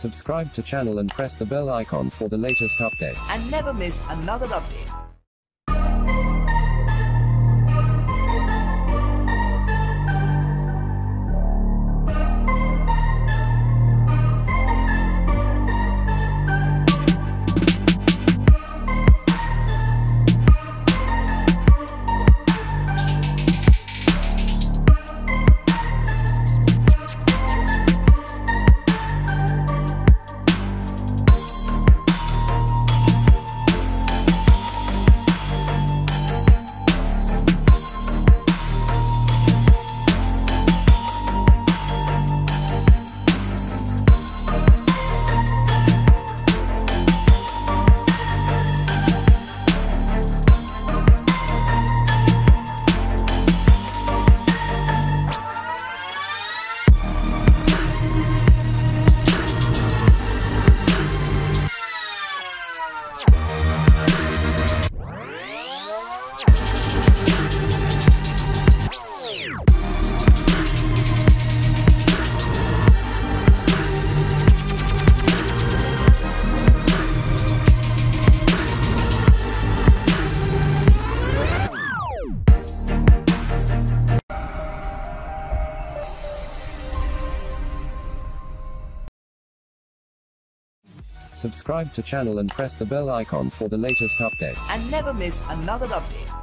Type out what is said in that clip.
Subscribe to channel and press the bell icon for the latest updates. And never miss another update. Subscribe to channel and press the bell icon for the latest updates. And never miss another update.